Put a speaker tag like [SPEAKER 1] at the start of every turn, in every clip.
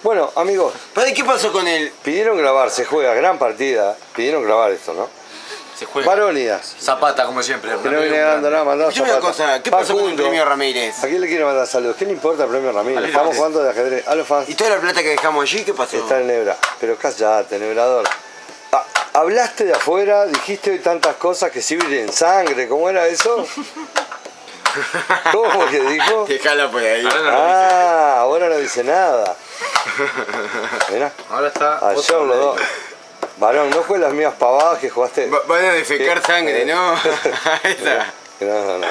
[SPEAKER 1] Bueno, amigos,
[SPEAKER 2] ¿Padre, qué pasó con él?
[SPEAKER 1] pidieron grabar, se juega, gran partida. Pidieron grabar esto, ¿no?
[SPEAKER 3] Se juega.
[SPEAKER 1] Varónidas.
[SPEAKER 3] Zapata, como siempre.
[SPEAKER 1] Que no viene dando nada, mandado
[SPEAKER 2] Escuchame una cosa, ¿qué pasó con el premio Ramírez?
[SPEAKER 1] ¿A quién le quiere mandar saludos? ¿Qué le importa el premio Ramírez? Estamos jugando de ajedrez. A los fans.
[SPEAKER 2] ¿Y toda la plata que dejamos allí, qué pasó?
[SPEAKER 1] Está en Nebra. Pero callate, Nebrador. Hablaste de afuera, dijiste hoy tantas cosas que sirven sangre. ¿Cómo era eso? ¿Cómo que dijo?
[SPEAKER 2] Dejala por ahí.
[SPEAKER 1] Ah, ahora no dice nada. Mirá.
[SPEAKER 3] Ahora está.
[SPEAKER 1] Ayer los dos. Varón, no fue las mías pavadas que jugaste.
[SPEAKER 2] Van a defecar sangre, ¿no? Esa.
[SPEAKER 1] No.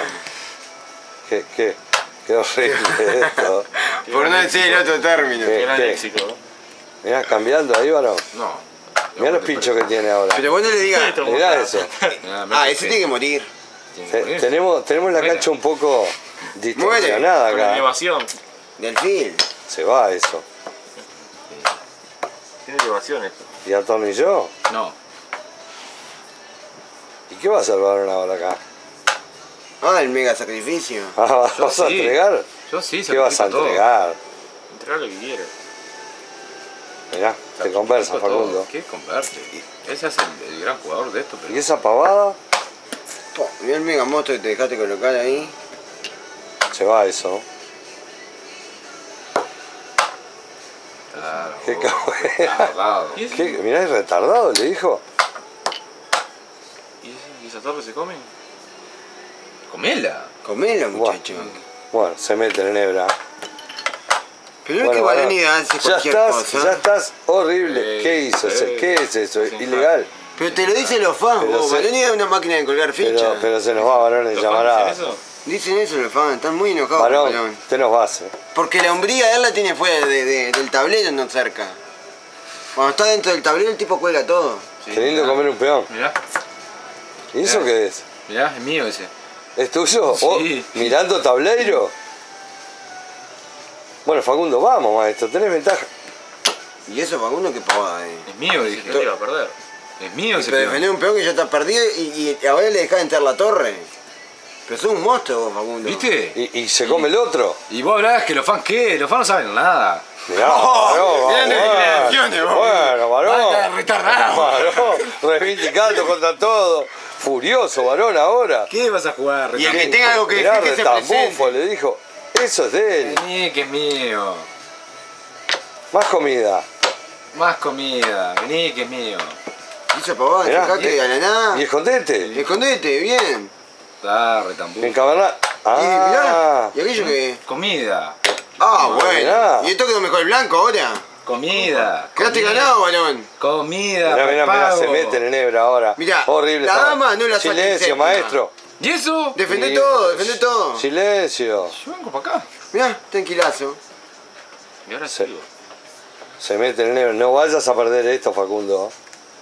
[SPEAKER 1] Qué horrible esto.
[SPEAKER 2] Por no decir el otro término.
[SPEAKER 3] Era
[SPEAKER 1] ¿Qué?
[SPEAKER 3] léxico.
[SPEAKER 1] Mirá, cambiando ahí, varón.
[SPEAKER 3] No.
[SPEAKER 1] Mirá los pinchos que tiene ahora.
[SPEAKER 2] Pero vos no le digas.
[SPEAKER 1] Mirá eso.
[SPEAKER 2] Ese tiene que morir.
[SPEAKER 1] Tenemos la cancha un poco distorsionada
[SPEAKER 4] Con
[SPEAKER 1] acá.
[SPEAKER 4] elevación.
[SPEAKER 2] Del fil.
[SPEAKER 1] Se va eso.
[SPEAKER 4] Tiene elevación esto.
[SPEAKER 1] ¿Y atornilló?
[SPEAKER 3] No.
[SPEAKER 1] ¿Y qué va a hacer el varón ahora acá?
[SPEAKER 2] Ah, el mega sacrificio.
[SPEAKER 1] ¿Vas a
[SPEAKER 3] sí.
[SPEAKER 1] entregar?
[SPEAKER 3] Yo sí,
[SPEAKER 1] ¿Qué vas a
[SPEAKER 3] sacrifico todo.
[SPEAKER 1] entregar?
[SPEAKER 4] Entregar lo que quiere.
[SPEAKER 1] Mirá, te conversa,
[SPEAKER 3] Sacrifico todo.
[SPEAKER 1] Facundo.
[SPEAKER 3] ¿Qué converte? Ese es el gran jugador de esto.
[SPEAKER 1] ¿Y
[SPEAKER 3] Pero...
[SPEAKER 1] esa pavada?
[SPEAKER 2] Mirá el mega monstruo que te dejaste colocar ahí.
[SPEAKER 1] Se va eso.
[SPEAKER 3] Claro.
[SPEAKER 1] Qué cabrón.
[SPEAKER 3] Tardado.
[SPEAKER 4] ¿Y, ese?
[SPEAKER 1] ¿Qué? Mirá, es retardado, le dijo.
[SPEAKER 4] ¿Y esa torre se comen?
[SPEAKER 3] Comela.
[SPEAKER 2] Comelo, muchacho.
[SPEAKER 1] Bueno, se mete en Nebra.
[SPEAKER 2] Pero no es
[SPEAKER 1] Bueno,
[SPEAKER 2] que
[SPEAKER 1] varón,
[SPEAKER 2] Varonida hace
[SPEAKER 1] ya
[SPEAKER 2] cualquier
[SPEAKER 1] estás,
[SPEAKER 2] cosa.
[SPEAKER 1] ya estás horrible. ¿Qué hizo? ¿Qué es eso? ¿Ilegal?
[SPEAKER 2] Pero te lo dicen los fans,
[SPEAKER 1] Pero
[SPEAKER 2] vos.
[SPEAKER 1] se-
[SPEAKER 2] Varonida es una máquina de colgar fichas.
[SPEAKER 1] Pero se nos va, varón, en
[SPEAKER 4] ¿Los fans
[SPEAKER 1] llamarada.
[SPEAKER 4] dicen eso?
[SPEAKER 2] Dicen eso los fans, están muy enojados con
[SPEAKER 1] Varón,
[SPEAKER 2] Varón.
[SPEAKER 1] te nos vas,
[SPEAKER 2] Porque la hombría de él la tiene fuera del tablero, no cerca. Cuando está dentro del tablero el tipo cuelga todo.
[SPEAKER 3] Sí,
[SPEAKER 1] Qué lindo
[SPEAKER 3] mirá.
[SPEAKER 1] comer un peón.
[SPEAKER 3] Mirá,
[SPEAKER 1] ¿Y eso qué es?
[SPEAKER 3] mirá, es mío ese.
[SPEAKER 1] ¿Es tuyo?
[SPEAKER 3] Sí.
[SPEAKER 1] ¿O mirando tableiro? Bueno, Facundo, vamos, maestro, tenés ventaja.
[SPEAKER 2] Y eso Facundo qué pavada,
[SPEAKER 3] Es mío,
[SPEAKER 4] Que
[SPEAKER 3] dije.
[SPEAKER 4] te iba a perder.
[SPEAKER 3] Es mío ese
[SPEAKER 2] Pero
[SPEAKER 3] peón.
[SPEAKER 2] defender un peón que ya está perdido y ahora le dejás entrar la torre. Pero sos un monstruo vos, Facundo.
[SPEAKER 3] ¿Viste?
[SPEAKER 1] ¿Y se come el otro?
[SPEAKER 3] Y vos hablás que los fans qué, los fans no saben nada.
[SPEAKER 1] Mirá, varón,
[SPEAKER 2] grandes declaraciones, vos.
[SPEAKER 1] Bueno, varón.
[SPEAKER 3] Basta de retardado.
[SPEAKER 1] Varón, reivindicando contra todo. Furioso, varón, ahora.
[SPEAKER 3] ¿Qué vas a jugar?
[SPEAKER 2] Y el que tenga algo que
[SPEAKER 1] Mirá,
[SPEAKER 2] decir que se
[SPEAKER 1] retambufo,
[SPEAKER 2] presente.
[SPEAKER 1] le dijo. Eso es de él.
[SPEAKER 3] Vení, que es mío.
[SPEAKER 1] Más comida.
[SPEAKER 3] Más comida. Vení, que es mío.
[SPEAKER 2] Y esa pavada,
[SPEAKER 1] Mirá,
[SPEAKER 2] fijate a la nada.
[SPEAKER 1] Y escondete.
[SPEAKER 2] Escondete, bien.
[SPEAKER 3] Dale, tampoco.
[SPEAKER 1] Encaberná.
[SPEAKER 2] Y mirá,
[SPEAKER 1] Ah.
[SPEAKER 2] y aquello que.
[SPEAKER 3] Comida.
[SPEAKER 2] Ah, bueno.
[SPEAKER 1] mirá.
[SPEAKER 2] ¿Y esto quedó mejor el blanco ahora?
[SPEAKER 3] Comida.
[SPEAKER 2] Quedaste
[SPEAKER 3] Comida.
[SPEAKER 2] ganado, varón.
[SPEAKER 3] Comida.
[SPEAKER 1] Mirá,
[SPEAKER 3] pago.
[SPEAKER 1] se meten en hebra ahora.
[SPEAKER 2] Mirá,
[SPEAKER 1] horrible.
[SPEAKER 2] la
[SPEAKER 1] está.
[SPEAKER 2] dama no la saca en
[SPEAKER 1] Silencio,
[SPEAKER 2] séptima.
[SPEAKER 1] maestro.
[SPEAKER 3] ¿Y eso?
[SPEAKER 2] Defendé
[SPEAKER 1] Sí.
[SPEAKER 2] todo, defendé todo.
[SPEAKER 1] Silencio.
[SPEAKER 3] Yo vengo para acá.
[SPEAKER 2] Mirá, tranquilazo.
[SPEAKER 4] Y ahora
[SPEAKER 1] Sí.
[SPEAKER 4] sigo.
[SPEAKER 1] Se meten en hebra. No vayas a perder esto, Facundo.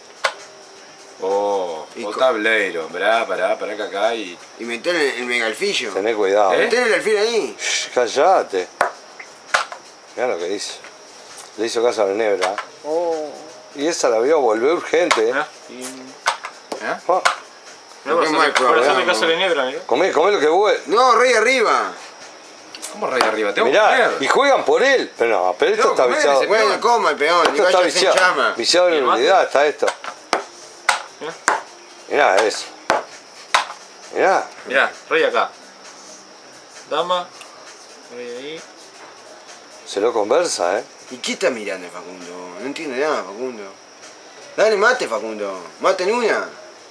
[SPEAKER 3] Oh,
[SPEAKER 2] Y
[SPEAKER 3] o
[SPEAKER 2] co-
[SPEAKER 3] tableiro. Pará que acá y...
[SPEAKER 2] Y meter el mega alfillo.
[SPEAKER 1] Tené cuidado.
[SPEAKER 3] ¿Eh?
[SPEAKER 2] Meter el alfil ahí.
[SPEAKER 1] Shh, callate. Mirá lo que dice. Le hizo caso a la nebra. Y esa la vio volver urgente.
[SPEAKER 4] Mirá. Y...
[SPEAKER 3] ¿Eh?
[SPEAKER 1] Ah,
[SPEAKER 4] Mirá, por
[SPEAKER 2] Qué mal
[SPEAKER 4] hacerle
[SPEAKER 2] programa.
[SPEAKER 4] caso a la nebra, mirá.
[SPEAKER 1] comé lo que vuelve.
[SPEAKER 2] No, rey arriba.
[SPEAKER 3] ¿Cómo rey de arriba? Tengo que
[SPEAKER 1] Mirá,
[SPEAKER 3] comer.
[SPEAKER 1] y juegan por él. Pero no, pero esto
[SPEAKER 3] Tengo
[SPEAKER 1] está
[SPEAKER 3] que comer
[SPEAKER 1] viciado.
[SPEAKER 3] ese
[SPEAKER 2] Bueno, coma el peón. Y
[SPEAKER 1] Esto está
[SPEAKER 2] vaya en
[SPEAKER 1] viciado.
[SPEAKER 2] llama.
[SPEAKER 1] Viciado
[SPEAKER 4] ¿Y
[SPEAKER 1] en
[SPEAKER 4] el mate?
[SPEAKER 1] unidad está esto.
[SPEAKER 4] Mirá.
[SPEAKER 1] Mirá eso. Mirá.
[SPEAKER 4] Mirá, rey acá. Dama. Rey ahí.
[SPEAKER 1] Se lo conversa,
[SPEAKER 2] ¿Y qué está mirando Facundo? No entiende nada, Facundo. Dale, mate, Facundo. Maten una.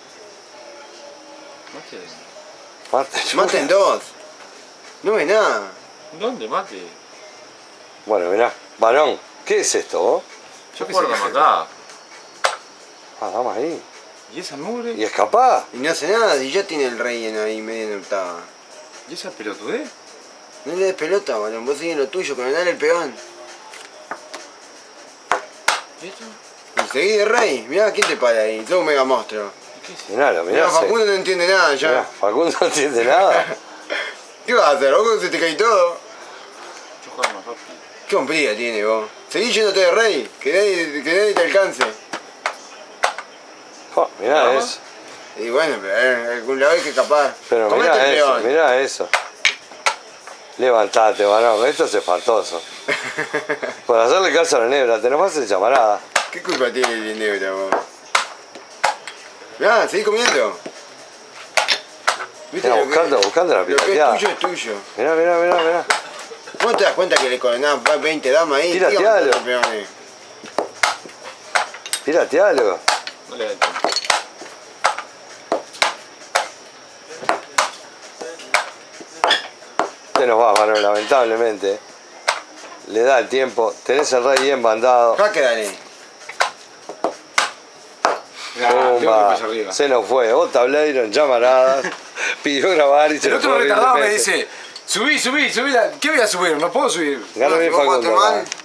[SPEAKER 4] Mate.
[SPEAKER 1] Mate.
[SPEAKER 2] Maten dos. No ve nada.
[SPEAKER 4] ¿Dónde mate?
[SPEAKER 1] Bueno, mirá. Varón, ¿qué es esto, vos?
[SPEAKER 4] Yo
[SPEAKER 3] qué
[SPEAKER 4] guardo
[SPEAKER 3] sé qué es
[SPEAKER 4] acá.
[SPEAKER 1] Ah, dama ahí.
[SPEAKER 3] ¿Y esa mugre?
[SPEAKER 1] ¿Y escapá?
[SPEAKER 2] Y no hace nada, y ya tiene el rey ahí medio en octava.
[SPEAKER 3] ¿Y esa pelotudez?
[SPEAKER 2] No le des pelota, balón. Vos sigues lo tuyo, pero dale el peón.
[SPEAKER 4] ¿Y esto?
[SPEAKER 2] Y seguí de rey. Mirá, ¿quién te para ahí? Todo un mega monstruo.
[SPEAKER 4] ¿Y qué es?
[SPEAKER 1] Miralo,
[SPEAKER 2] Mirá,
[SPEAKER 1] mirá.
[SPEAKER 2] Facundo no entiende nada ya.
[SPEAKER 1] Mirá, Facundo no entiende nada.
[SPEAKER 2] ¿Qué vas a hacer? ¿Vos se te cae todo?
[SPEAKER 4] Yo juego más rápido.
[SPEAKER 2] ¿Qué hombría tiene vos? Seguí yéndote de rey, que nadie te alcance.
[SPEAKER 1] Oh, mirá
[SPEAKER 4] ¿Nada
[SPEAKER 1] eso.
[SPEAKER 2] Y bueno, pero algún lado hay que escapar.
[SPEAKER 1] Pero
[SPEAKER 2] Comete
[SPEAKER 1] mirá
[SPEAKER 2] el
[SPEAKER 1] eso,
[SPEAKER 2] peón.
[SPEAKER 1] mirá eso. Levantate, varón, esto es espantoso. Por hacerle caso a la Nebra, te nos vas a hacer llamarada.
[SPEAKER 2] ¿Qué culpa tiene el Nebra, vos? Mirá, seguí comiendo.
[SPEAKER 1] Mirá, buscando la
[SPEAKER 2] Lo que es
[SPEAKER 1] pirateada.
[SPEAKER 2] tuyo es tuyo.
[SPEAKER 1] Mirá.
[SPEAKER 2] ¿Vos te das cuenta que le condenás 20 damas ahí?
[SPEAKER 1] Piratealo. Piratealo.
[SPEAKER 4] No le da el tiempo.
[SPEAKER 1] Te nos va, Manuel, lamentablemente. Le da el tiempo. Tenés el rey bien bandado.
[SPEAKER 2] Jaque, dale.
[SPEAKER 1] Pumba, se nos fue. Vos tableiro en llamaradas. Pidió grabar y se
[SPEAKER 3] El
[SPEAKER 1] nos
[SPEAKER 3] otro
[SPEAKER 1] fue
[SPEAKER 3] retardado me
[SPEAKER 1] horriblemente.
[SPEAKER 3] dice, subí, ¿qué voy a subir? No puedo subir.
[SPEAKER 1] Gana bien
[SPEAKER 2] ¿Vos jugaste
[SPEAKER 1] Facundo.
[SPEAKER 2] mal?